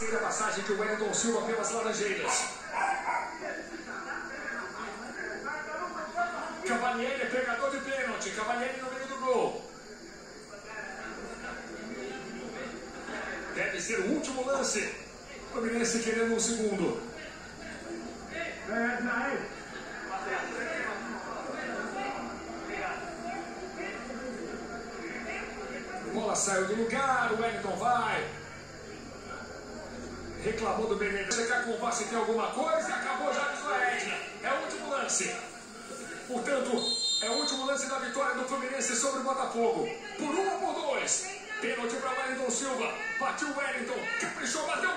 Terceira passagem de Wellington Silva pelas Laranjeiras. Cavalieri é pegador de pênalti. Cavalieri no meio do gol. Deve ser o último lance. Fluminense querendo um segundo. Bola saiu do lugar, o Wellington vai. Reclamou do Benedetto. Checar com o passe tem alguma coisa. Acabou já com a Edna. É o último lance. Portanto, é o último lance da vitória do Fluminense sobre o Botafogo. Por 1 ou por 2. Pênalti para Wellington Silva. Bateu o Wellington. Caprichou, bateu.